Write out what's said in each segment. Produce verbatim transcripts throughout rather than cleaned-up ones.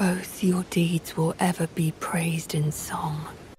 Both your deeds will ever be praised in song.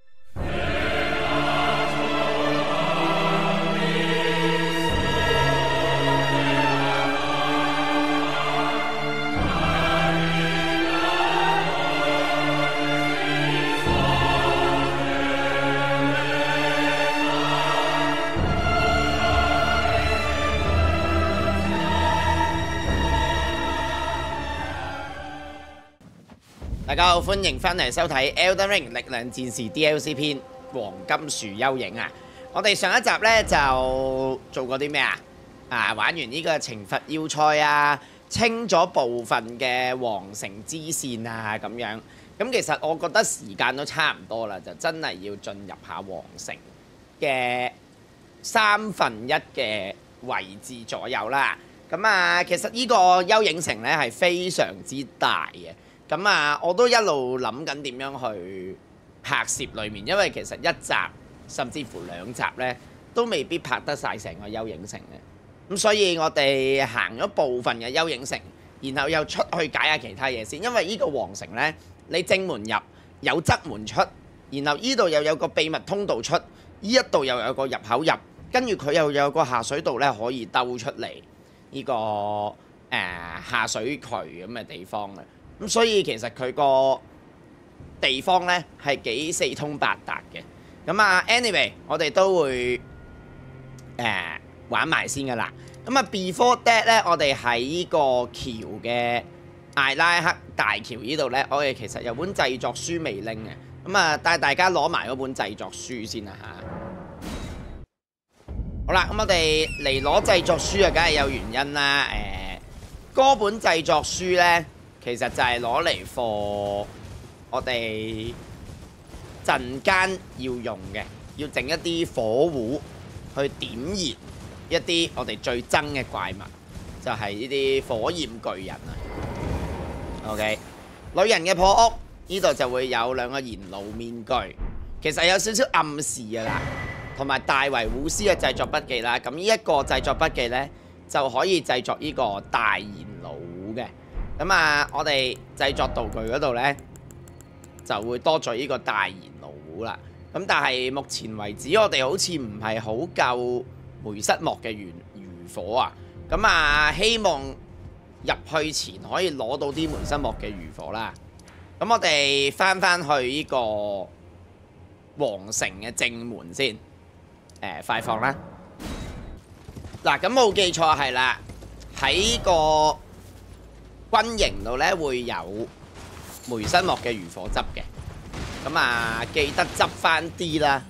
大家好，歡迎翻嚟收睇《Elden Ring 力量戰士 D L C 篇黃金樹幽影》啊！我哋上一集呢就做過啲咩啊？啊，玩完呢個懲罰要塞啊，清咗部分嘅皇城支線啊，咁樣。咁其實我覺得時間都差唔多啦，就真係要進入下皇城嘅三分一嘅位置左右啦。咁啊，其實呢個幽影城呢係非常之大嘅。咁啊，我都一路諗緊點樣去拍攝裏面，因為其實一集甚至乎兩集呢都未必拍得晒成個幽影城嘅。咁所以我哋行咗部分嘅幽影城，然後又出去解下其他嘢先。因為呢個皇城呢，你正門入，有側門出，然後呢度又有個秘密通道出，呢一度又有個入口入，跟住佢又有個下水道呢可以兜出嚟呢個誒、呃、下水渠咁嘅地方嘅。咁所以其實佢個地方呢係幾四通八達嘅。咁啊 ，anyway， 我哋都會誒、呃、玩埋先噶啦。咁啊 ，before that 呢，我哋喺呢個橋嘅艾拉克大橋呢度呢，我哋其實有本製作書未拎嘅。咁啊，帶大家攞埋嗰本製作書先啦嚇。好啦，咁我哋嚟攞製作書啊，梗係有原因啦。誒、呃，嗰本製作書呢，其實就係攞嚟貨我哋陣間要用嘅，要整一啲火壺去點燃一啲我哋最憎嘅怪物，就係呢啲火焰巨人啊。OK， 女人嘅破屋呢度就會有兩個燃爐面具，其實有少少暗示㗎啦，同埋大維護師嘅製作筆記啦。咁呢一個製作筆記呢，就可以製作呢個大燃爐嘅。咁啊，我哋製作道具嗰度呢，就會多咗呢個大燃爐壺啦。咁但係目前為止，我哋好似唔係好夠梅瑟莫嘅餘餘火啊。咁啊，希望入去前可以攞到啲梅瑟莫嘅餘火啦。咁我哋翻翻去呢個皇城嘅正門先。誒、呃，快放啦！嗱，咁冇記錯係啦，喺個軍營度咧會有梅瑟莫嘅餘火汁嘅，咁啊記得執翻啲啦。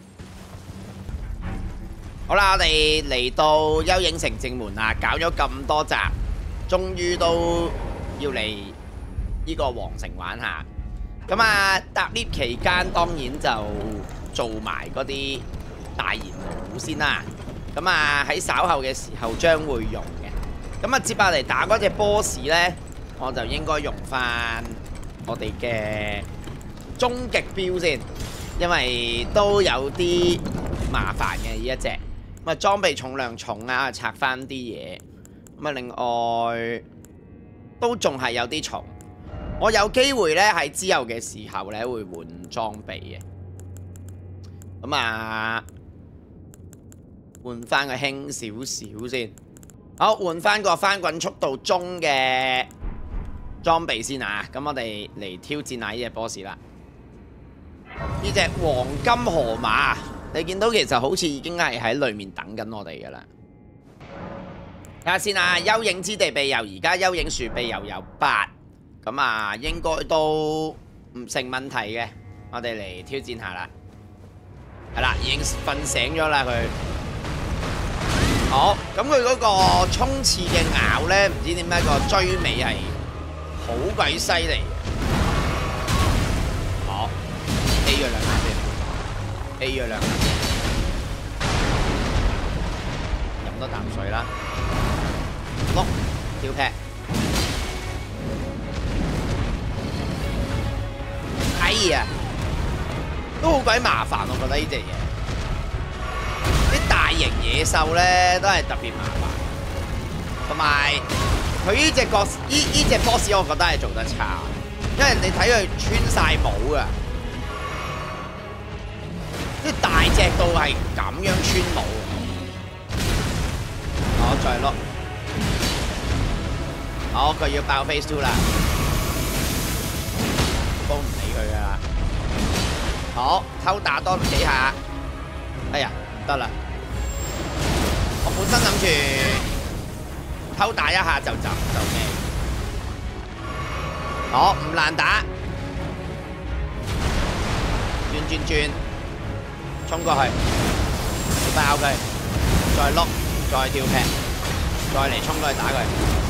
好啦，我哋嚟到幽影城正門啦，搞咗咁多集，終於都要嚟呢個皇城玩下。咁啊搭 lift 期間當然就做埋嗰啲大燃爐先啦。咁啊喺稍後嘅時候將會用嘅。咁啊接下嚟打嗰隻 boss 呢，我就應該用翻我哋嘅終極標先，因為都有啲麻煩嘅呢一隻。咁啊裝備重量重啊，拆翻啲嘢。咁啊另外都仲係有啲重。我有機會呢喺之後嘅時候呢會換裝備嘅。咁啊換翻個輕少少先。好，換翻個翻滾速度中嘅裝備先啊！咁我哋嚟挑戰下呢隻 boss 啦。呢隻黃金河馬，你見到其實好似已經係喺裏面等緊我哋噶啦。睇下先啊！幽影之地秘笈，而家幽影樹秘笈有八，咁啊應該都唔成問題嘅。我哋嚟挑戰下啦。係啦，已經瞓醒咗啦佢。好，咁佢嗰個衝刺嘅咬呢，唔知點解個追尾係好鬼犀利嘅。好 ，A 咗兩下先 ，A 咗兩下，飲多啖水啦。碌，跳劈。哎呀，都好鬼麻煩，我覺得呢隻嘢。啲大型野獸咧都係特別麻煩，同埋佢呢隻角呢呢隻 boss 我覺得係做得差。 因為你睇佢穿晒帽㗎，即係大隻到係咁樣穿帽。好，再碌。好，佢要爆 Phase Two 啦，都唔理佢㗎啦。好，偷打多幾下。哎呀，唔得啦！我本身諗住偷打一下就就就咩？好，唔難打，轉轉轉，衝過去，爆佢，再碌，再跳劈，再嚟衝過去打佢。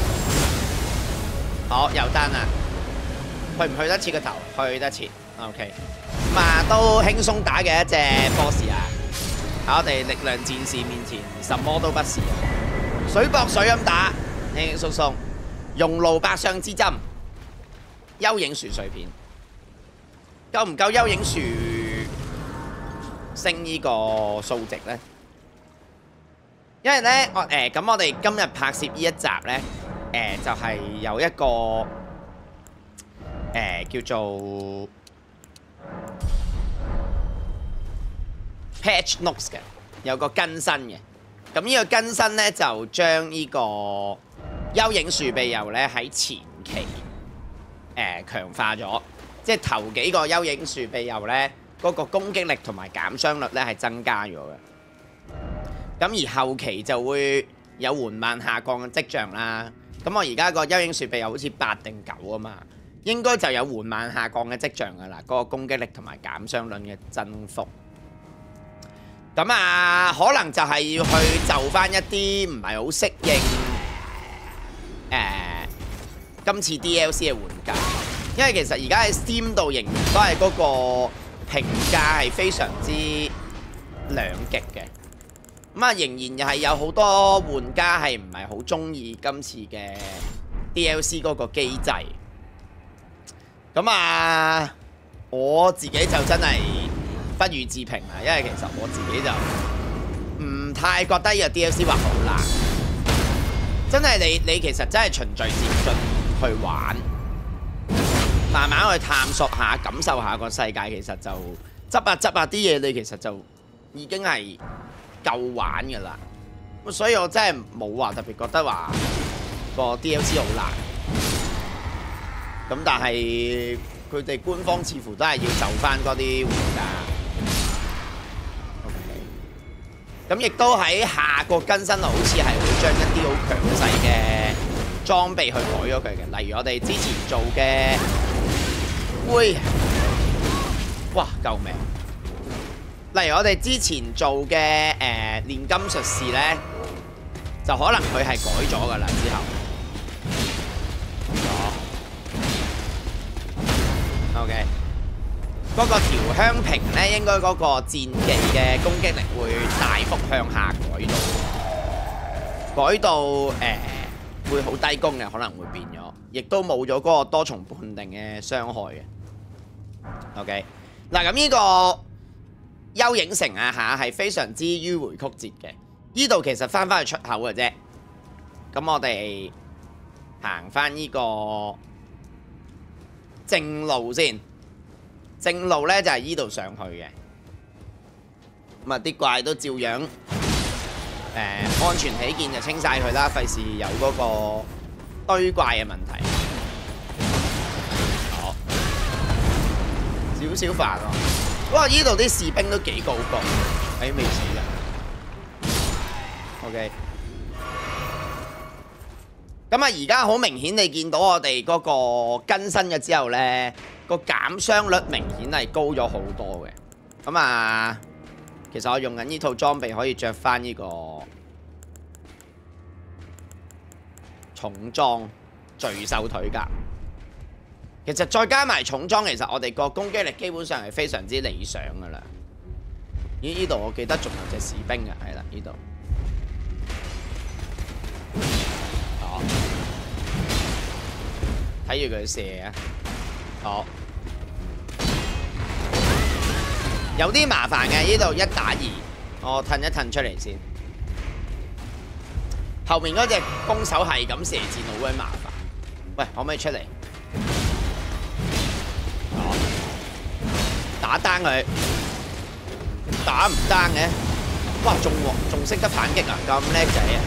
好，又單啦，去唔去得切個頭？去得切 ，OK。咁啊，都輕鬆打嘅一隻 boss 啊！喺我哋力量戰士面前，什麼都不是。水搏水咁打，輕輕鬆鬆，熔爐百上之針，幽影樹碎片，夠唔夠幽影樹升呢個數值呢？因為呢，我誒咁我哋今日拍攝呢一集呢，誒、呃、就係、是、有一個誒、呃、叫做 patch notes 嘅，有個更新嘅。咁呢個更新呢，就將呢個幽影樹庇佑呢喺前期誒強化咗，即係頭幾個幽影樹庇佑呢，嗰、那個攻擊力同埋減傷率呢係增加咗嘅。咁而後期就會有緩慢下降嘅跡象啦。咁我而家個幽影樹庇佑好似八定九啊嘛，應該就有緩慢下降嘅跡象噶啦，嗰、那個攻擊力同埋減傷率嘅增幅。咁啊，可能就係要去就翻一啲唔係好適應誒、呃、今次 D L C 嘅玩家，因為其實而家喺 Steam 度仍然都係嗰個評價係非常之兩極嘅。咁啊，仍然又係有好多玩家係唔係好中意今次嘅 D L C 嗰個機制。咁啊，我自己就真係不予置評啦，因為其實我自己就唔太覺得呢個 D L C 話好難。真係你你其實真係循序漸進去玩，慢慢去探索下、感受下個世界，其實就執下執下啲嘢，你其實就已經係夠玩㗎啦。咁所以我真係冇話特別覺得話個 D L C 好難。咁但係佢哋官方似乎都係要就翻嗰啲玩家。咁亦都喺下個更新度，好似係會將一啲好強勢嘅裝備去改咗佢嘅，例如我哋之前做嘅，喂，哇，救命！例如我哋之前做嘅誒煉金術士咧，就可能佢係改咗㗎啦，之後。OK。嗰個調香瓶咧，應該嗰個戰技嘅攻擊力會大幅向下改到，改到誒、呃、會好低攻嘅，可能會變咗，亦都冇咗嗰個多重判定嘅傷害嘅。OK， 嗱咁呢個幽影城啊嚇係非常之迂迴曲折嘅，呢度其實翻返去出口嘅啫。咁我哋行翻呢個正路先。正路咧就係依度上去嘅，咁啊啲怪都照樣誒、呃、安全起見就清晒佢啦，費事有嗰個堆怪嘅問題。好，少少煩喎。不過依度啲士兵都幾高攻，喺未死嘅。OK， 咁啊而家好明顯，你見到我哋嗰個更新咗之後咧，個減傷率明顯係高咗好多嘅。咁啊，其實我用緊呢套裝備可以着翻呢個重裝巨獸腿甲。其實再加埋重裝，其實我哋個攻擊力基本上係非常之理想噶啦。咦？呢度我記得仲有隻士兵嘅，係啦，呢度。好，睇住佢射啊！好，有啲麻煩嘅，呢度一打二，我褪一褪出嚟先。後面嗰隻弓手係咁射箭，好鬼麻煩。喂，可唔可以出嚟？ 打單佢，打唔單嘅，哇仲仲識得反擊啊，咁叻仔啊！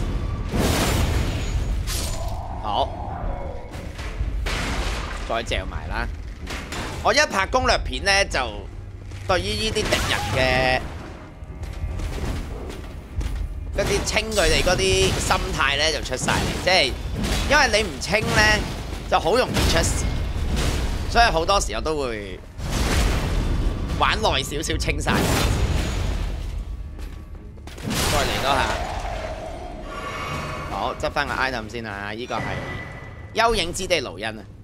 好，再嚼埋啦。我一拍攻略片咧，就對於呢啲敵人嘅嗰啲清佢哋嗰啲心態咧，就出晒嚟，即係因為你唔清咧，就好容易出事，所以好多時候都會玩耐少少清晒。再嚟多下，好執翻個 item 先啊！呢個係幽影之地盧恩啊，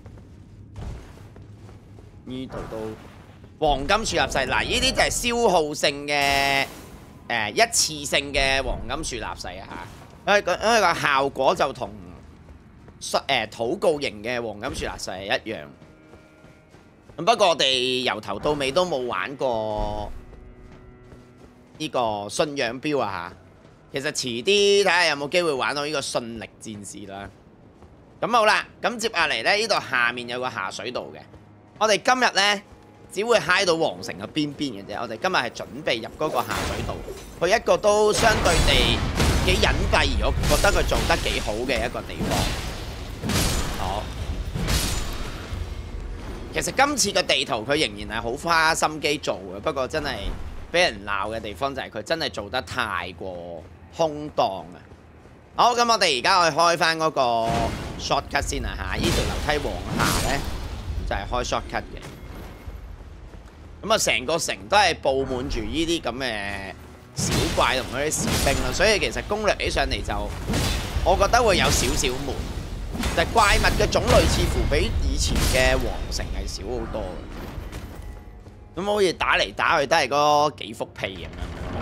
呢度都黃金樹立勢嗱，呢啲就係消耗性嘅。誒一次性嘅黃金樹立勢啊嚇，因為個因為個效果就同誒禱告型嘅黃金樹立勢係一樣。咁不過我哋由頭到尾都冇玩過呢個信仰標啊嚇。其實遲啲睇下有冇機會玩到呢個信力戰士啦。咁好啦，咁接下嚟咧，呢度下面有個下水道嘅，我哋今日咧，只會揩到皇城嘅邊邊嘅啫，我哋今日係準備入嗰個下水道，去一個都相對地幾隱蔽，而我覺得佢做得幾好嘅一個地方。好，其實今次嘅地圖佢仍然係好花心機做嘅，不過真係俾人鬧嘅地方就係佢真係做得太過空蕩啊！好，咁我哋而家去開翻嗰個 shortcut 先啊嚇，呢條樓梯往下咧就係開 shortcut 嘅。咁啊，成個城都係佈滿住呢啲咁嘅小怪同嗰啲士兵啦，所以其實攻略起上嚟就，我覺得會有少少悶。但係怪物嘅種類似乎比以前嘅皇城係少好多嘅。咁好似打嚟打去都係嗰幾幅屁咁樣。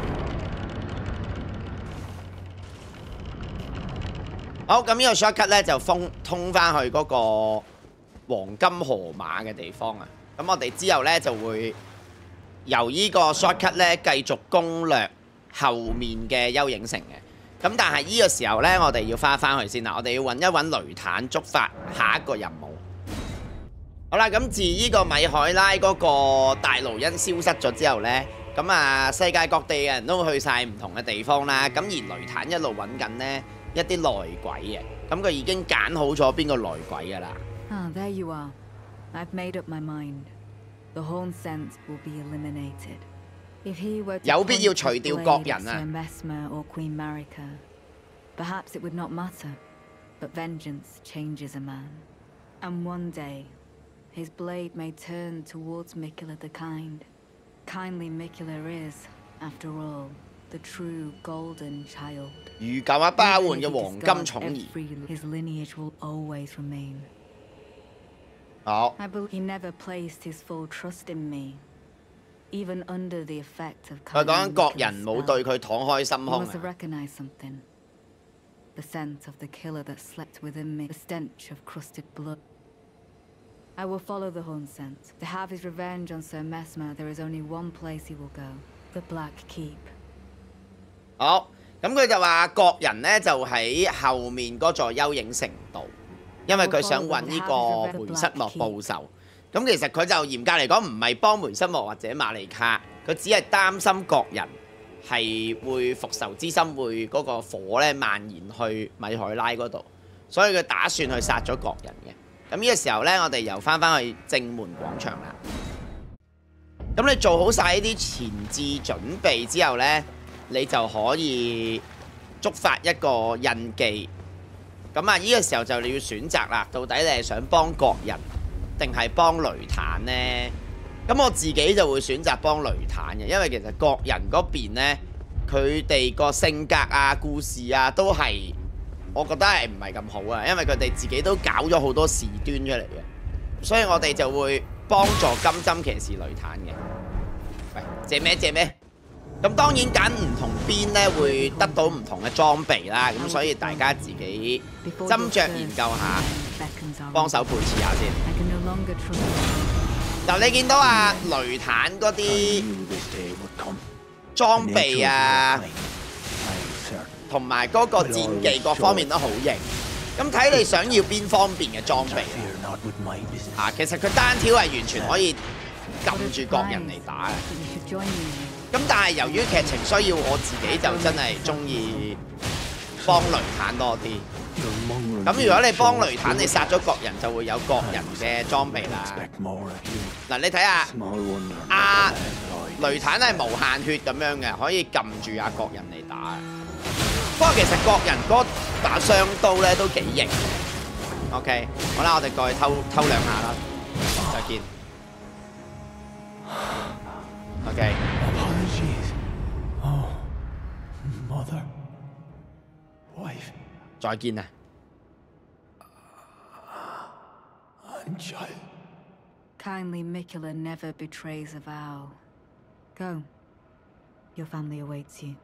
好，咁呢個 shortcut 咧就封通翻去嗰個黃金河馬嘅地方啊。咁我哋之後咧就會由呢個 shortcut 咧繼續攻略後面嘅幽影城嘅。咁但係呢個時候咧，我哋要翻翻去先啦。我哋要揾一揾雷坦觸發下一個任務。好啦，咁自呢個米海拉嗰個大盧恩消失咗之後咧，咁啊世界各地嘅人都去晒唔同嘅地方啦。咁而雷坦一路揾緊呢一啲內鬼嘅，咁佢已經揀好咗邊個內鬼噶啦。 Ah, there you are. I've made up my mind. The Horn Sense will be eliminated. If he were to 有必要除掉各人啊 Sir Mesmer or Queen Marika, perhaps it would not matter. But vengeance changes a man. And one day, his blade may turn towards Mikula the Kind. Kindly Mikula is, after all, the true golden child. 如舊一包換嘅黃金寵兒。 His lineage will always remain. 好。 I believe he never placed his full trust in me, even under the effect of. 佢講緊各人冇對佢敞開心胸 must have recognized something. The scent of the killer that slept within me, the stench of crusted blood. I will follow the Horn Scent. To have his revenge on Sir Mesmer, there is only one place he will go: the Black Keep. 好，咁佢就話各人呢就喺後面嗰座幽影城度。 因為佢想揾呢個梅瑟莫報仇，咁其實佢就嚴格嚟講唔係幫梅瑟莫或者瑪利卡，佢只係擔心各人係會復仇之心會嗰個火咧蔓延去米海拉嗰度，所以佢打算去殺咗各人嘅。咁呢個時候呢，我哋又翻返去正門廣場啦。咁你做好晒呢啲前置準備之後呢，你就可以觸發一個印記。 咁啊，呢個時候就你要選擇啦，到底你係想幫各人定係幫雷坦呢？咁我自己就會選擇幫雷坦嘅，因為其實各人嗰邊呢，佢哋個性格啊、故事啊，都係我覺得係唔係咁好啊，因為佢哋自己都搞咗好多事端出嚟嘅，所以我哋就會幫助金針騎士雷坦嘅。喂，借咩借咩？ 咁當然揀唔同邊咧，會得到唔同嘅裝備啦。咁所以大家自己斟酌研究下，幫手配置下先。嗱，你見到啊雷坦嗰啲裝備啊，同埋嗰個戰技各方面都好型。咁睇你想要邊方面嘅裝備啊？啊，其實佢單挑係完全可以撳住各人嚟打嘅。 That you should join me in. 咁但係由於劇情需要，我自己就真係中意幫雷坦多啲。咁如果你幫雷坦，你殺咗各人就會有各人嘅裝備啦。嗱，你睇下阿雷坦係無限血咁樣嘅，可以撳住阿各人嚟打。不過其實各人嗰把雙刀咧都幾型。OK， 好啦，我哋過去偷偷兩下啦，再見。OK。 Oh, mother, wife, 再見啊！ and child. Kindly Mikula never betrays a vow. Go. Your family awaits you.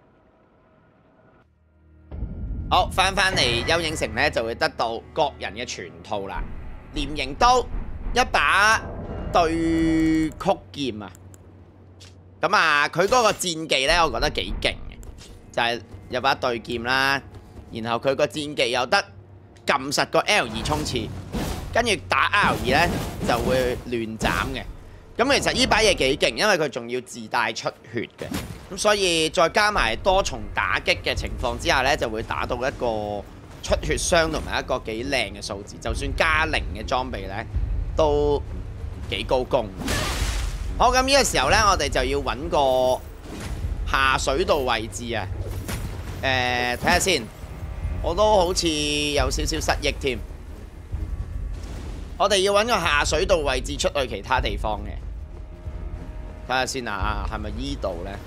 好，翻返嚟幽影城咧，就會得到各人嘅全套啦。鐮形刀，一把對曲劍啊！咁啊，佢嗰個戰技咧，我覺得幾勁嘅，就係、是、有把對劍啦，然後佢個戰技又得撳實個 L 二衝刺，跟住打 R 二咧就會亂斬嘅。咁其實呢把嘢幾勁，因為佢仲要自帶出血嘅，咁所以再加埋多重打擊嘅情況之下咧，就會打到一個出血傷同埋一個幾靚嘅數字，就算加零嘅裝備咧都幾高攻。好，咁呢個時候咧，我哋就要揾個下水道位置啊。誒，睇下先，我都好似有少少失憶添。我哋要揾個下水道位置出去其他地方嘅。睇下先啊，係咪依度呢？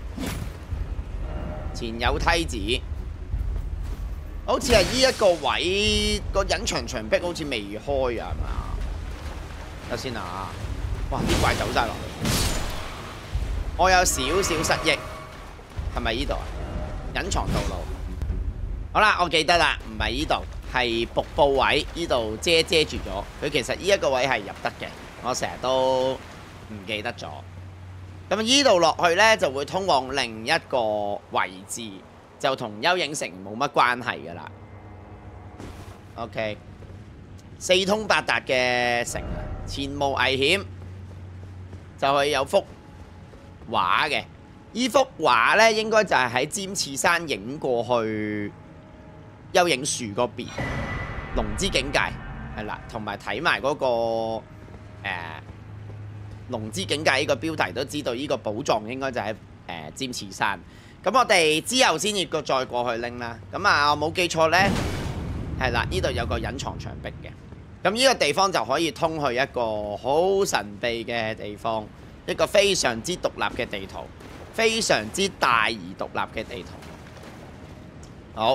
前有梯子，好似係依一個位個隱藏牆壁好似未開啊，係嘛？睇下先啊！哇！啲怪走晒落嚟，我有少少失憶，係咪依度啊？隱藏道路。好啦，我記得啦，唔係依度，係瀑布位，依度遮遮住咗。佢其實依一個位係入得嘅，我成日都唔記得咗。咁依度落去呢，就會通往另一個位置，就同幽影城冇乜關係噶啦。OK， 四通八達嘅城啊，前無危險，就係有幅畫嘅。依幅畫呢，應該就係喺尖刺山影過去幽影樹嗰邊，龍之境界係啦，同埋睇埋嗰個誒。呃龍之境界呢個標題都知道，呢個寶藏應該就喺誒尖刺山。咁我哋之後先至個再過去拎啦。咁啊，我冇記錯呢，係啦，呢度有個隱藏牆壁嘅。咁呢個地方就可以通去一個好神秘嘅地方，一個非常之獨立嘅地圖，非常之大而獨立嘅地圖。好，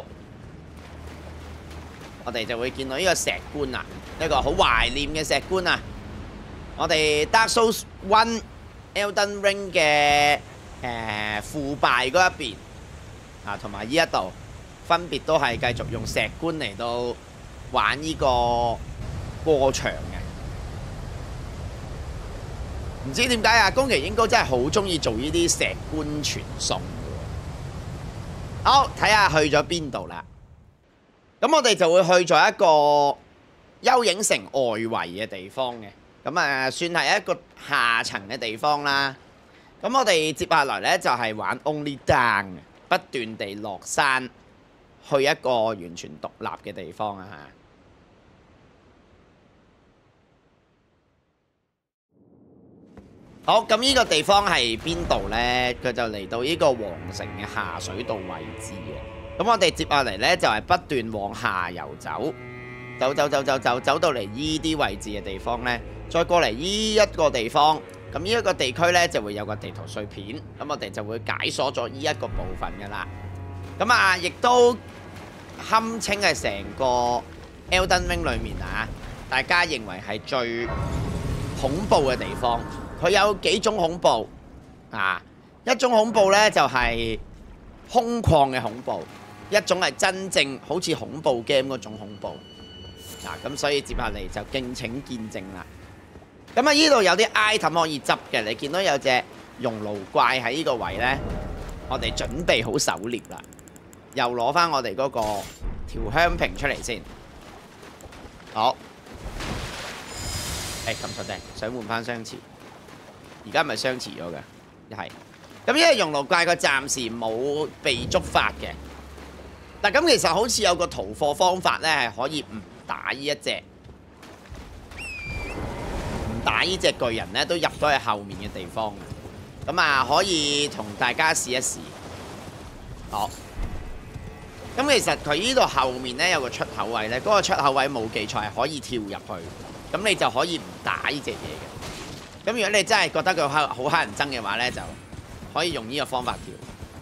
我哋就會見到呢個石棺啊，一個好懷念嘅石棺啊。我哋 Dark Souls One、Elden Ring 嘅誒腐敗嗰一邊啊，同埋呢一度分別都係繼續用石棺嚟到玩呢個過場嘅。唔知點解啊，宮崎英高真係好中意做呢啲石棺傳送嘅。好，睇下去咗邊度啦。咁我哋就會去咗一個幽影城外圍嘅地方嘅。咁啊，算係一個下層嘅地方啦。咁我哋接下來呢，就係玩 Only Down， 不斷地落山去一個完全獨立嘅地方啊！好，咁呢個地方係邊度呢？佢就嚟到呢個皇城嘅下水道位置嘅。咁我哋接下嚟呢，就係不斷往下游走，走走走走走走到嚟呢啲位置嘅地方呢。再過嚟呢一個地方，咁呢一個地區呢，就會有個地圖碎片，咁我哋就會解鎖咗呢一個部分噶啦。咁啊，亦都堪稱係成個 Elden Ring 裏面啊，大家認為係最恐怖嘅地方。佢有幾種恐怖啊？一種恐怖呢，就係空曠嘅恐怖，一種係真正好似恐怖 game 嗰種恐怖。嗱，咁所以接下嚟就敬請見證啦。咁啊，呢度有啲 item 可以執嘅，你見到有隻熔爐怪喺呢個位呢，我哋準備好狩獵啦。又攞翻我哋嗰個調香瓶出嚟先。好，誒，撳錯掣，想換翻雙詞。 而家咪相持咗嘅，係。咁因為熔爐怪佢暫時冇被觸發嘅。嗱，咁其實好似有個逃課方法咧，係可以唔打呢一隻，唔打呢隻巨人咧，都入咗去後面嘅地方嘅。咁啊，可以同大家試一試。好。咁其實佢呢度後面咧有個出口位咧，嗰、嗰個出口位冇記錯係可以跳入去，咁你就可以唔打呢隻嘢嘅。咁如果你真係覺得佢好好乞人憎嘅話咧，就可以用呢個方法跳。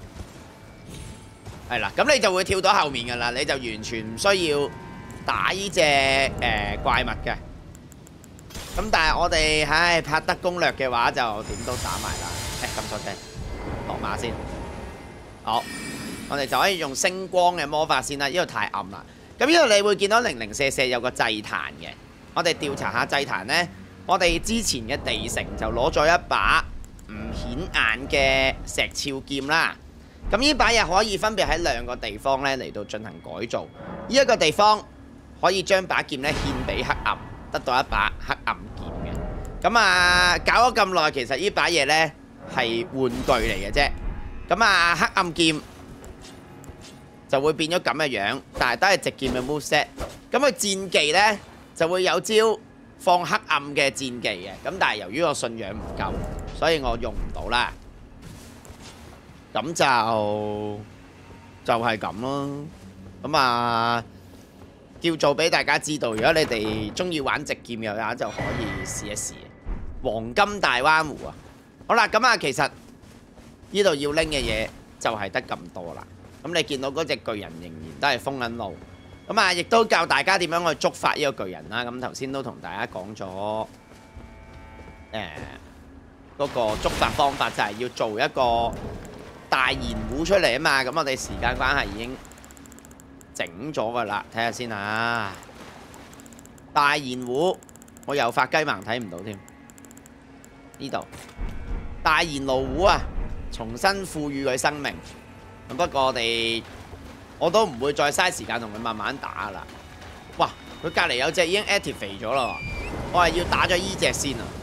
係啦，咁你就會跳到後面噶啦，你就完全唔需要打呢隻誒怪物嘅。咁但係我哋唉拍得攻略嘅話，就點都打埋啦。誒咁多隻落馬先，好。我哋就可以用星光嘅魔法先啦，呢度太暗啦。咁呢度你會見到零零舍舍有個祭壇嘅，我哋調查下祭壇呢，我哋之前嘅地城就攞咗一把唔顯眼嘅石鞘劍啦。咁呢把嘢可以分別喺兩個地方咧嚟到進行改造。呢一個地方可以將把劍咧獻俾黑暗，得到一把黑暗劍嘅。咁啊，搞咗咁耐，其實呢把嘢呢係玩具嚟嘅啫。咁啊，黑暗劍就會變咗咁嘅樣，但係都係直劍嘅 moveset。咁佢戰技呢就會有招放黑暗嘅戰技嘅，咁但係由於我信仰唔夠，所以我用唔到啦。咁就就係咁咯。咁啊，叫做俾大家知道，如果你哋中意玩直劍嘅話，就可以試一試。黃金大灣湖啊，好啦，咁啊，其實呢度要拎嘅嘢就係得咁多啦。咁你見到嗰隻巨人仍然都係封緊路，咁啊，亦都教大家點樣去觸發呢個巨人啦。咁頭先都同大家講咗，誒嗰個觸發方法就係要做一個大燃壺出嚟啊嘛。咁我哋時間關係已經整咗噶啦，睇下先啊。大燃壺，我又發雞盲睇唔到添。呢度大燃爐壺啊，重新賦予佢生命。咁不過我哋我都唔會再嘥時間同佢慢慢打啦。哇！佢隔離有隻已經 activate 咗啦，我係要打咗依隻先啊。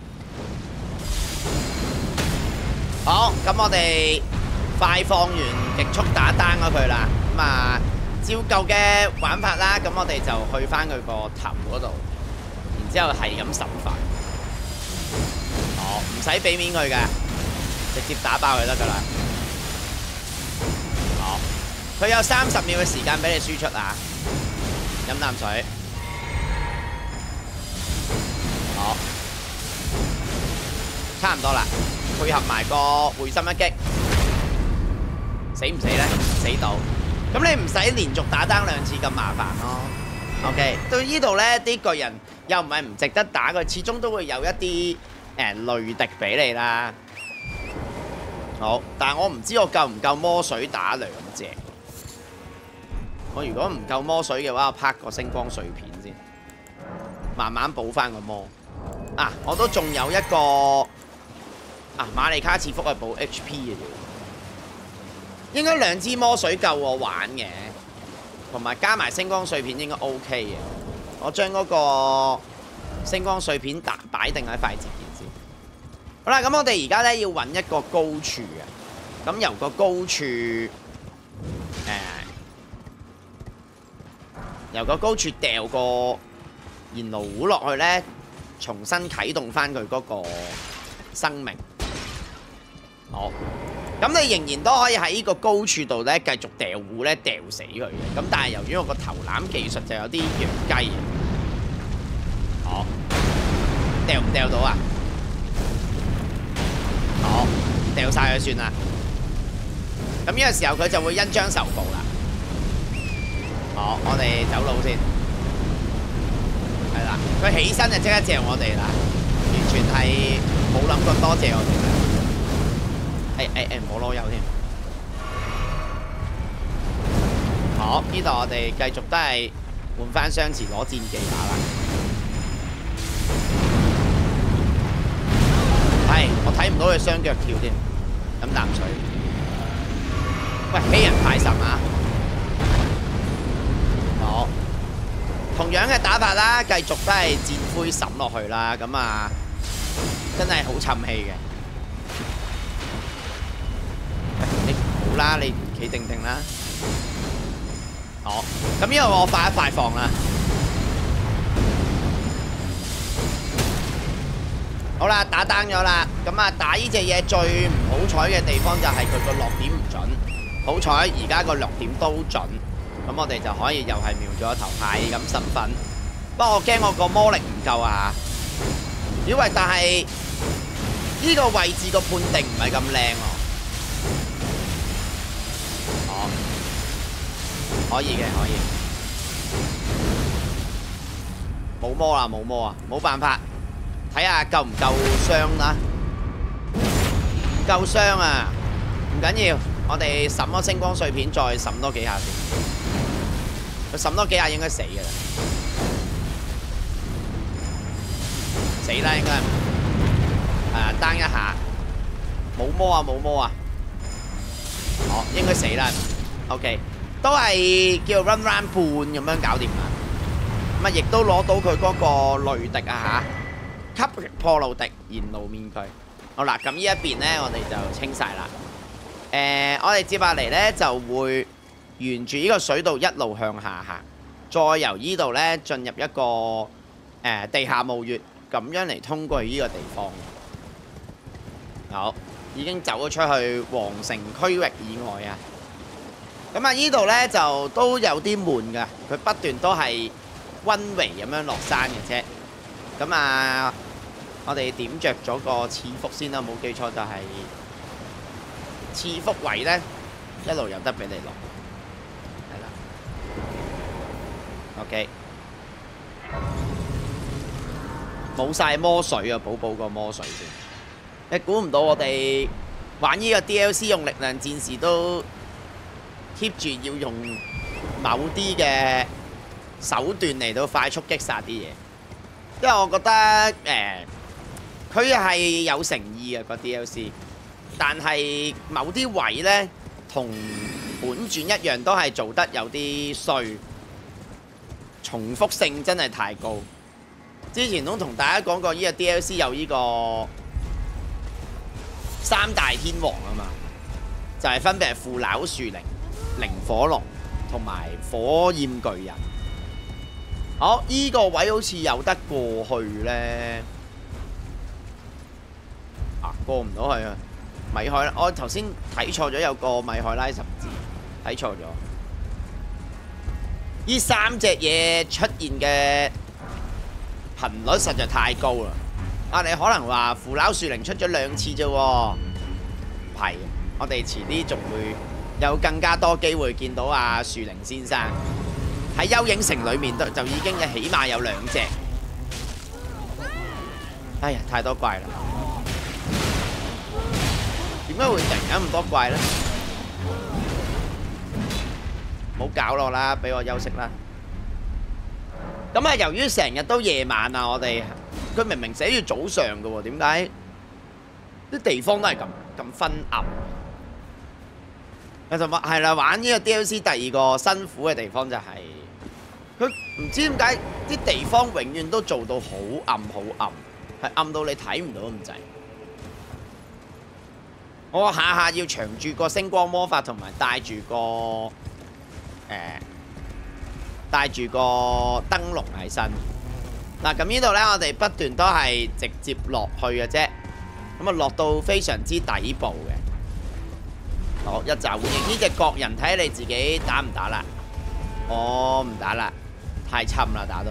好，咁我哋快放完極速打單咗佢啦。咁啊，照舊嘅玩法啦。咁我哋就去翻佢個頭嗰度，然之後係咁審法。哦，唔使俾面佢嘅，直接打爆佢得噶啦。佢有三十秒嘅時間俾你輸出啊！飲啖水。好，差唔多啦。配合埋個會心一擊，死唔死呢？死到。咁你唔使連續打單兩次咁麻煩咯。OK， 到呢度呢啲巨人又唔係唔值得打，佢始終都會有一啲誒雷敵俾你啦。好，但係我唔知我夠唔夠魔水打兩隻。我如果唔夠魔水嘅話，我拍個星光碎片先，慢慢補翻個魔。啊，我都仲有一個啊馬利卡賜福係補 H P 嘅啫，應該兩支魔水夠我玩嘅，同埋加埋星光碎片應該 OK 嘅。我將嗰個星光碎片打擺定喺快捷鍵先。好啦，咁我哋而家咧要揾一個高處嘅，咁由個高處誒。呃由個高處掉個燃爐壺落去呢，重新啟動翻佢嗰個生命。好，咁你仍然都可以喺呢個高處度呢繼續掉壺呢，掉死佢嘅。咁但係由於我個投籃技術就有啲弱雞。好，掉唔掉到啊？好，掉晒佢算啦。咁呢個時候佢就會恩將仇報啦。好，我哋走路先，係啦，佢起身就即刻謝我哋啦，完全係冇諗過多謝我哋啦。誒誒誒，唔好攞油添。好，呢度我哋繼續都係換翻雙詞攞戰技打啦。係，我睇唔到佢雙腳跳添，飲啖水。喂，欺人太甚啊！好，同樣嘅打法啦，繼續都係戰灰審落去啦。咁啊， 真係好沉氣嘅。你好啦，你企定定啦。哦，咁因為我快一快放啦。好啦，打單咗啦。咁啊，打呢隻嘢最唔好彩嘅地方就係佢個落點唔準。好彩而家個落點都準，咁我哋就可以又係瞄咗頭係咁身份。不過我驚我個魔力唔夠啊！因為但係呢個位置個判定唔係咁靚喎。哦，可以嘅，可以。冇魔啦，冇魔啊，冇辦法。睇下夠唔夠傷啦。唔夠傷啊，唔緊要，我哋審咗星光碎片，再審多幾下先。佢審多幾下應該死㗎啦。死啦，應該係啊，單一下，冇魔啊，冇魔啊，哦，應該死啦。OK， 都係叫 run run 半咁樣搞掂啦。咁啊，亦都攞到佢嗰個雷迪啊嚇，吸破路敵，燃路面具。好啦，咁呢一邊咧，我哋就清晒啦。誒，我哋接下嚟咧就會沿住呢個水道一路向下行，再由呢度咧進入一個誒地下墓穴。咁樣嚟通過呢個地方，好，已經走咗出去皇城區域以外啊。咁啊，呢度呢就都有啲悶㗎，佢不斷都係溫圍咁樣落山嘅啫。咁啊，我哋點着咗個賜福先啦，冇記錯就係賜福位呢，一路有得俾你落，係啦。OK。冇晒魔水啊！補補個魔水先。你估唔到我哋玩呢個 D L C 用力量戰士都 keep 住要用某啲嘅手段嚟到快速擊殺啲嘢，因為我覺得誒佢係有誠意嘅個 D L C， 但係某啲位呢，同本傳一樣都係做得有啲衰，重複性真係太高。之前都同大家講過，呢個 D L C 有呢個三大天王啊嘛，就係分別係腐朽樹靈、靈火龍同埋火焰巨人。好，呢個位好似有得過去咧，啊過唔到去啊！米海，我頭先睇錯咗，有個米海拉十字，睇錯咗。呢三隻嘢出現嘅頻率實在太高啦！啊，你可能話腐朽樹靈出咗兩次啫喎，唔係，我哋遲啲仲會有更加多機會見到阿樹靈先生喺幽影城裏面都就已經起碼有兩隻。哎呀，太多怪啦！點解會突然間咁多怪呢？冇搞落啦，俾我休息啦。咁啊，由於成日都夜晚啊，我哋佢明明寫住早上嘅喎，點解啲地方都係咁咁昏暗？其實話係啦，玩呢個 D L C 第二個辛苦嘅地方就係佢唔知點解啲地方永遠都做到好暗好暗，係暗到你睇唔到咁滯。我下下要長住個星光魔法，同埋帶住個誒。呃帶住個燈籠喺身，嗱咁呢度呢，我哋不斷都係直接落去嘅啫，咁啊落到非常之底部嘅。好，一集換型呢隻國人，睇你自己打唔打啦。我唔打啦，太侵啦打到，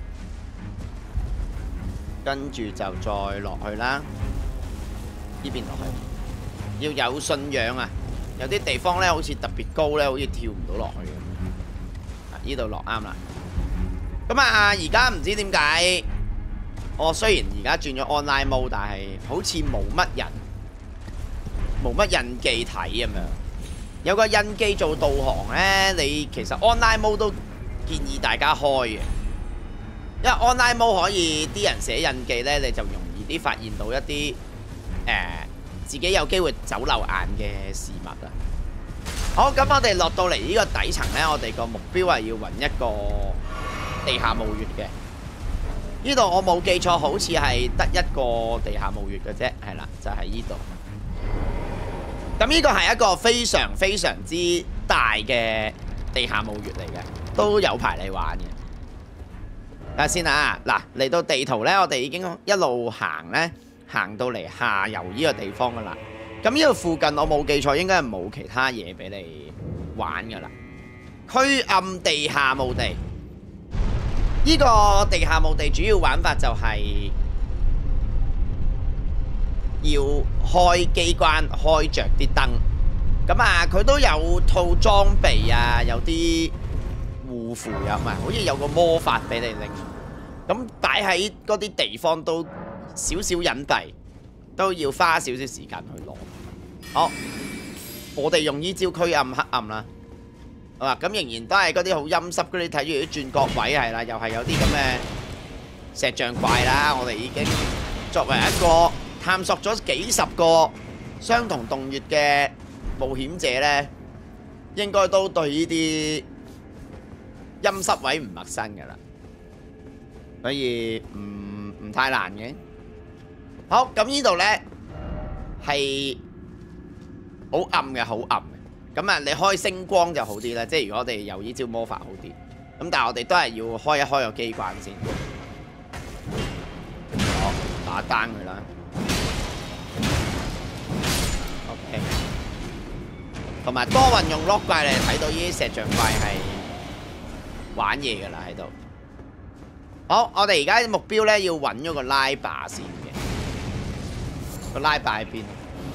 跟住就再落去啦，呢邊落去，要有信仰啊！有啲地方呢，好似特別高呢，好似跳唔到落去。呢度落啱啦，咁啊而家唔知點解，我雖然而家轉咗 online mode， 但係好似冇乜人，冇乜印記睇咁樣。有個印記做導航呢，你其實 online mode 都建議大家開嘅，因為 online mode 可以啲人寫印記呢，你就容易啲發現到一啲誒、呃、自己有機會走漏眼嘅事物啊。好，咁我哋落到嚟呢個底層呢，我哋個目標係要揾一個地下墓穴嘅。 呢度我冇記錯，好似係得一個地下墓穴嘅啫，係啦，就係呢度。咁呢個係一個非常非常之大嘅地下墓穴嚟嘅，都有排你玩嘅。睇下先啊，嗱，嚟到地圖呢，我哋已經一路行呢，行到嚟下游呢個地方噶啦。咁呢度附近我冇記錯，應該係冇其他嘢俾你玩噶啦。驅暗地下墓地，呢個地下墓地主要玩法就係要開機關，開着啲燈。咁啊，佢都有套裝備啊，有啲護符又唔係，好似有個魔法俾你拎。咁擺喺嗰啲地方都少少隱蔽，都要花少少時間去攞。好，我哋用呢招驅暗黑暗啦。好啦，咁仍然都係嗰啲好陰濕嗰啲，睇住啲轉角位係啦，又係有啲咁嘅石像怪啦。我哋已經作為一個探索咗幾十個相同洞穴嘅冒險者呢，應該都對呢啲陰濕位唔陌生噶啦，所以唔唔太難嘅。好，咁呢度呢係好暗嘅，好暗嘅。咁啊，你開星光就好啲啦，即係如果我哋有呢招魔法好啲。咁但係我哋都係要開一開個機關先。好，打單佢啦。OK。同埋多運用 lock 怪，你睇到呢啲石像怪係玩嘢㗎啦喺度。好，我哋而家目標咧要揾咗個拉把先嘅。個拉把喺邊？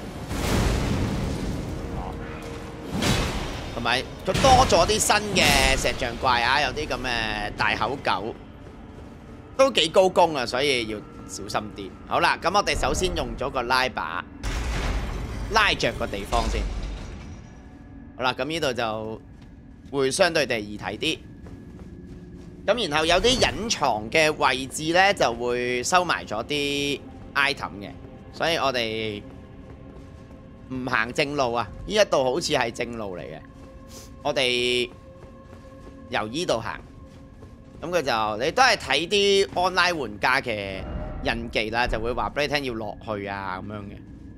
同埋佢多咗啲新嘅石像怪啊，有啲咁嘅大口狗，都幾高攻啊，所以要小心啲。好啦，咁我哋首先用咗個拉把拉着個地方先。好啦，咁呢度就會相對地易睇啲。咁然後有啲隱藏嘅位置呢，就會收埋咗啲 item 嘅，所以我哋唔行正路啊！呢一度好似係正路嚟嘅。我哋由依度行，咁佢就你都係睇啲 online 玩家嘅印記啦，就會話俾你聽要落去啊咁樣嘅。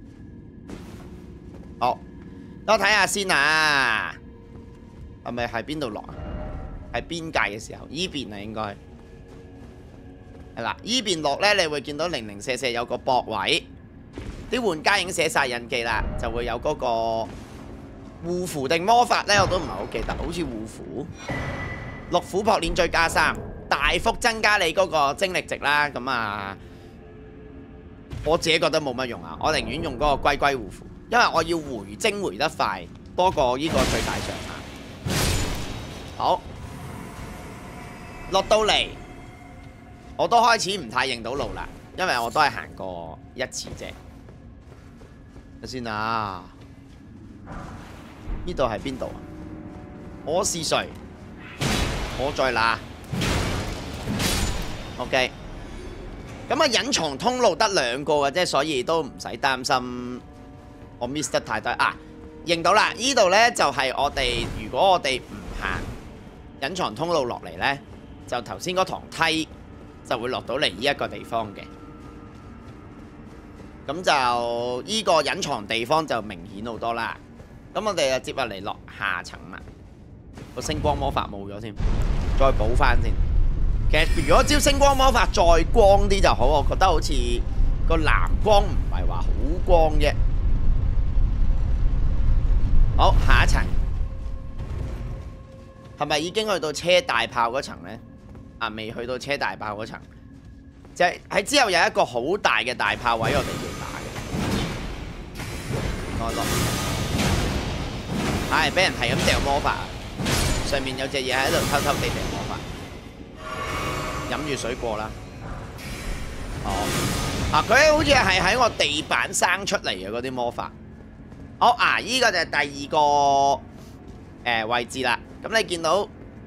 好，等我睇下先啊，係咪喺邊度落啊？喺邊界嘅時候，依邊啊應該係啦。依邊落呢，你會見到零零舍舍有個博位，啲玩家已經寫晒印記啦，就會有嗰個護符定魔法呢，我都唔係好記得，好似護符。六虎撲鏈追加三，大幅增加你嗰個精力值啦。咁啊，我自己覺得冇乜用啊，我寧願用嗰個龜龜護符，因為我要回精回得快，多過呢個最大上限。好，落到嚟，我都開始唔太認到路啦，因為我都係行過一次啫。睇先啊！呢度係邊度啊？我是誰？我在哪 ？OK。咁啊，隱藏通路得兩個嘅啫，所以都唔使擔心我 miss 得太多啊！認到啦，呢度呢就係我哋，如果我哋唔行隱藏通路落嚟呢，就頭先嗰堂梯就會落到嚟呢一個地方嘅。咁就呢個隱藏地方就明顯好多啦。咁我哋就接入嚟落下層啦。個星光魔法冇咗添，再補翻先。其實如果招星光魔法再光啲就好，我覺得好似個藍光唔係話好光啫。好，下一層係咪已經去到車大炮嗰層呢？啊，未去到車大炮嗰層，就係喺之後有一個好大嘅大炮位，我哋要打嘅。落落。係，俾人係咁掉魔法，上面有隻嘢喺度偷偷地掉魔法，飲住水過啦。哦，啊，佢好似係喺我地板生出嚟嘅嗰啲魔法。好啊，依個就係第二個誒位置啦。咁你見到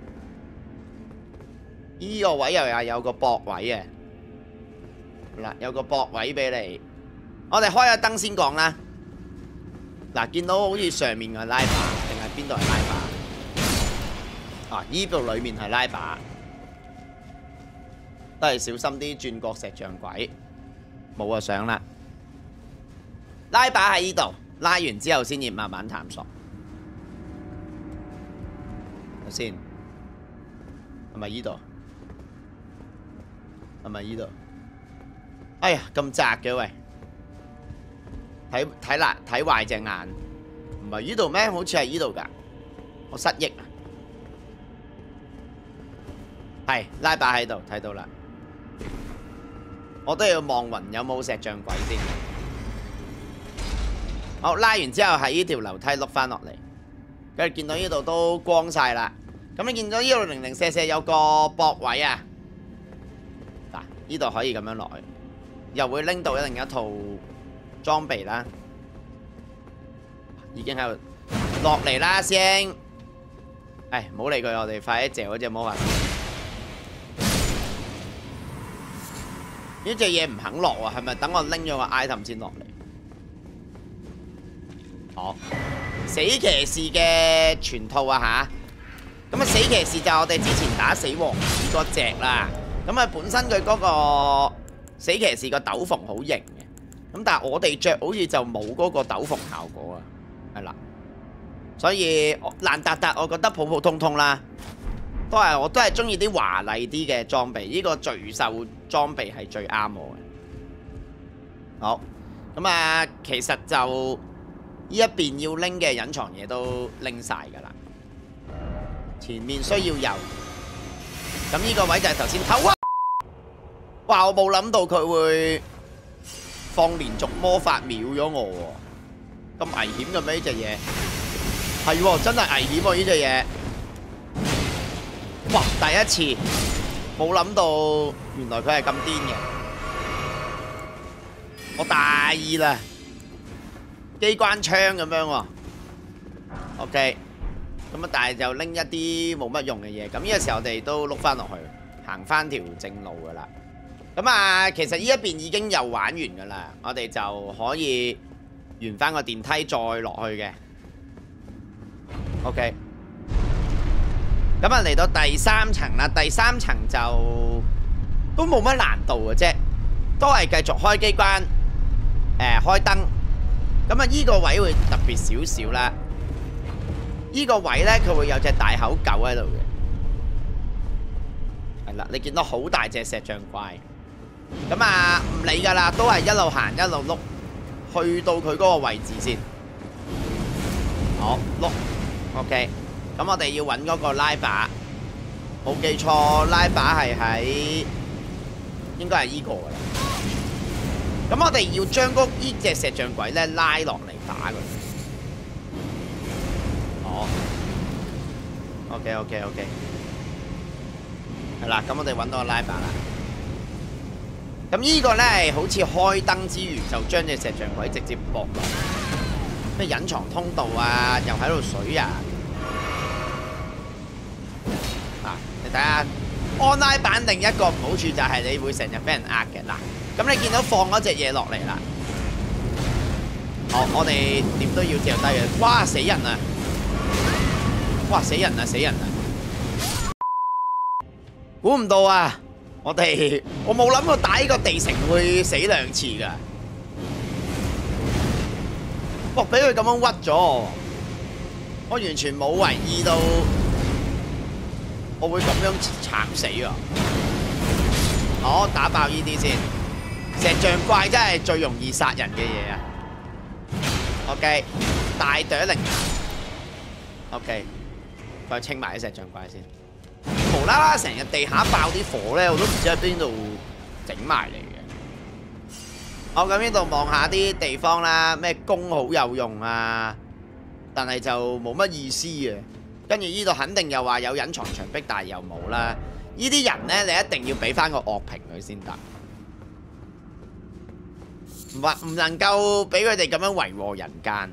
依個位又係有個博位嘅，嗱，有個博位俾你。我哋開個燈先講啦。嗱，見到好似上面係拉把，定係邊度係拉把？啊，依度裏面係拉把。 都係小心啲轉角石像鬼。冇啊，上啦。拉把喺呢度，拉完之後先至慢慢探索。睇先，係咪呢度？係咪呢度？哎呀，咁窄嘅喂！睇睇爛睇壞隻眼，唔係呢度咩？好似係呢度㗎，我失憶啊！係拉把喺度，睇到啦。我都要望暈有冇石像鬼先。好，拉完之後喺呢條樓梯碌翻落嚟，跟住見到呢度都光晒啦。咁你見到呢度零零舍舍有個駁位啊？嗱，呢度可以咁樣落去，又會拎到另一套裝備啦。已經喺度落嚟啦，師兄。誒，唔好理佢，我哋快啲嚼嗰隻魔法。呢隻嘢唔肯落喎，係咪等我拎咗個 item 先落嚟？好，死騎士嘅全套啊吓，咁啊死騎士就係我哋之前打死王子嗰隻啦。咁啊本身佢嗰個死騎士個斗篷好型嘅，咁但係我哋着好似就冇嗰個斗篷效果啊，係啦。所以爛達達，我覺得普普通通啦。都係，我都係中意啲華麗啲嘅裝備，呢個巨獸裝備係最啱我嘅。好，咁啊，其實就呢一邊要拎嘅隱藏嘢都拎晒㗎啦。前面需要油，咁呢個位就係頭先偷啊！哇，我冇諗到佢會放連續魔法秒咗我喎，咁危險嘅咩呢隻嘢？係喎，真係危險喎呢隻嘢。哇！第一次冇諗到，原來佢係咁癲嘅。我大意啦，機關槍咁樣喎。OK，咁啊，但係就拎一啲冇乜用嘅嘢。咁呢個時候我哋都碌翻落去，行翻條正路噶啦。咁啊，其實呢一邊已經又玩完噶啦，我哋就可以完翻個電梯再落去嘅。OK。咁啊，嚟到第三層啦，第三層就都冇乜難度嘅啫，都係繼續開機關，誒開燈。咁啊，依個位會特別少少啦。依個位咧，佢會有隻大口狗喺度嘅，係啦，你見到好大隻石像怪。咁啊，唔理噶啦，都係一路行一路碌，去到佢嗰個位置先。好，碌 ，OK。咁我哋要揾嗰個拉把，冇記錯，拉把係喺應該係依個㗎啦。咁我哋要將嗰依隻石像鬼咧拉落嚟打佢。哦 ，OK OK OK， 係啦，咁我哋揾到個拉把啦。咁依個咧好似開燈之餘，就將隻石像鬼直接駁落，咩隱藏通道啊，又喺度水啊！你睇下 online 版另一個唔好處就係你會成日俾人呃嘅。嗱，咁你見到放嗰隻嘢落嚟啦，好，我哋點都要掉低嘅。哇，死人啊！哇，死人啊！死人啊！估唔到啊！我哋我冇諗過打呢個地城會死兩次噶。哇！俾佢咁樣屈咗，我完全冇為意到。我會咁樣慘死啊！好，打爆呢啲先。石像怪真係最容易殺人嘅嘢啊 ！OK， 大朵靈。OK， 再清埋啲石像怪先。無啦啦成日地下爆啲火咧，我都唔知喺邊度整埋嚟嘅。好，咁呢度望下啲地方啦，咩弓好有用啊，但係就冇乜意思嘅。跟住呢度肯定又話有隱藏牆壁，但係又冇啦。呢啲人呢，你一定要俾翻個惡評佢先得，唔話唔能夠俾佢哋咁樣為禍人間。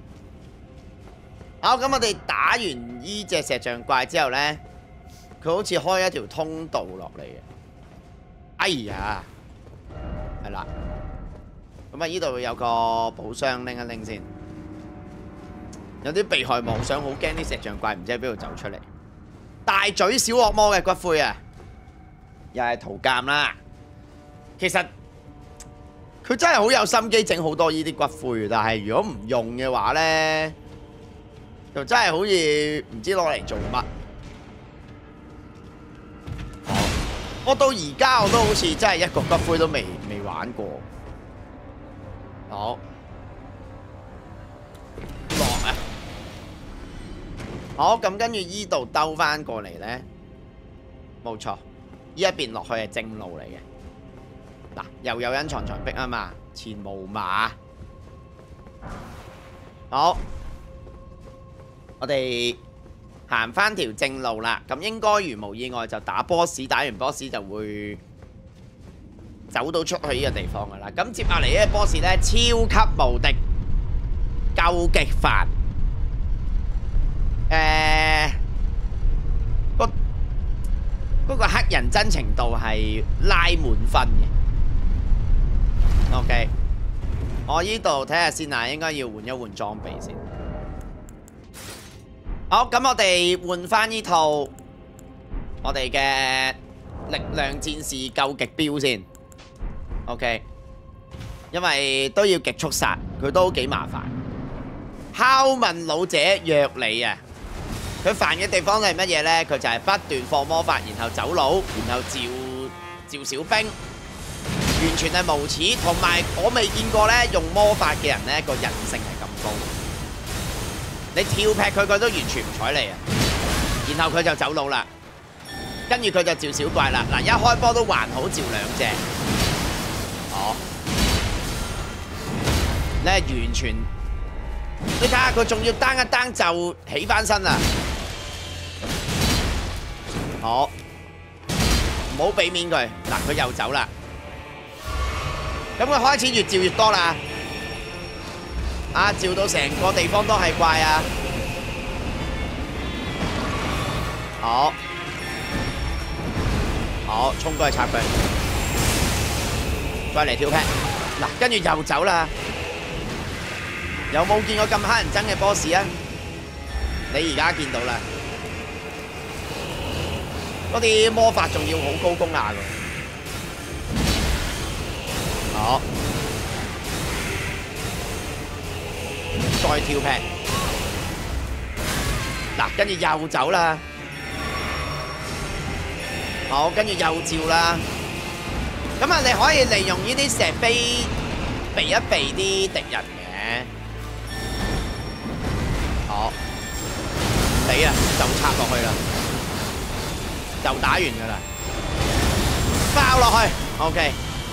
好，咁我哋打完呢隻石像怪之後呢，佢好似開一條通道落嚟嘅。哎呀，係啦。咁啊，呢度有個寶箱，拎一拎先。有啲被害妄想，好驚啲石像怪唔知喺邊度走出嚟。大嘴小惡魔嘅骨灰啊！ 又係圖鑑啦。其實佢真係好有心機整好多呢啲骨灰，但係如果唔用嘅話呢，就真係好似唔知攞嚟做乜。我到而家我都好似真係一個骨灰都未未玩過。好，落啊！好，咁跟住依度兜翻過嚟呢，冇錯，呢一邊落去係正路嚟嘅。嗱，又有隱藏牆壁啊嘛，前無馬。好，我哋行翻條正路啦，咁應該如無意外就打 boss， 打完 boss 就會走到出去呢個地方噶啦。咁接下嚟呢個 boss 呢，超級無敵，夠極煩。誒，嗰嗰個黑人真情度係拉滿分嘅。OK， 我呢度睇下先啊，應該要換一換裝備先。好，咁我哋換翻呢套我哋嘅力量戰士究極標先 ，OK， 因為都要極速殺，佢都幾麻煩。拷問老者約你啊，佢煩嘅地方係乜嘢呢？佢就係不斷放魔法，然後走佬，然後召召小兵，完全係無恥。同埋我未見過呢用魔法嘅人呢個人性係咁高。你跳劈佢，佢都完全唔睬你啊！然後佢就走佬啦，跟住佢就召小怪啦。嗱，一開波都還好，召兩隻。哦，你係完全，你睇下佢仲要單一單就起翻身啦。好，唔好俾面佢。嗱，佢又走啦。咁佢開始越召越多啦。啊！照到成個地方都係怪啊！好，好，衝過去插佢，再嚟跳劈。嗱，跟住又走啦。有冇見過咁乞人憎嘅 boss 啊？你而家見到啦，嗰啲魔法仲要好高攻壓㗎。好。再跳劈，嗱，跟住又走啦，好，跟住又照啦，咁啊，你可以利用呢啲石碑避一避啲敵人嘅，好，你啊就插落去啦，就打完噶啦，包落去 ，OK。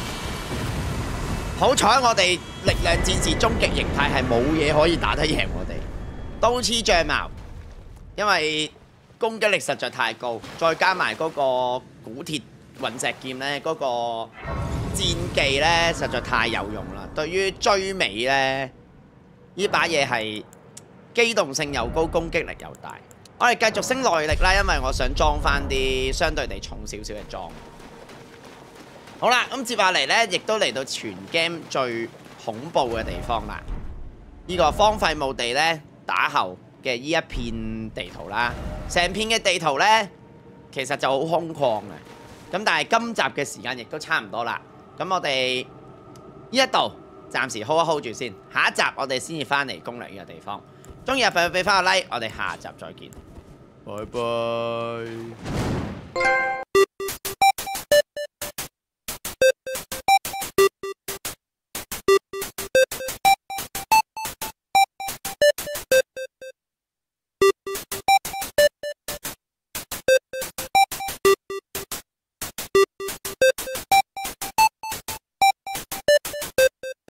好彩我哋力量戰士終極形態係冇嘢可以打得贏我哋，刀黐醬矛，因為攻擊力實在太高，再加埋嗰個古鐵隕石劍呢，嗰、嗰個戰技呢，實在太有用啦。對於追尾呢，呢把嘢係機動性又高，攻擊力又大。我哋繼續升耐力啦，因為我想裝翻啲相對地重少少嘅裝。好啦，咁接下嚟呢，亦都嚟到全 game 最恐怖嘅地方啦！呢、這個荒廢墓地呢，打後嘅呢一片地圖啦，成片嘅地圖呢，其實就好空曠嘅。咁但係今集嘅時間亦都差唔多啦。咁我哋呢一度暫時 hold 一 hold 住先，下一集我哋先至翻嚟攻略呢個地方。中意嘅朋友俾翻個 like，我哋下集再見，拜拜。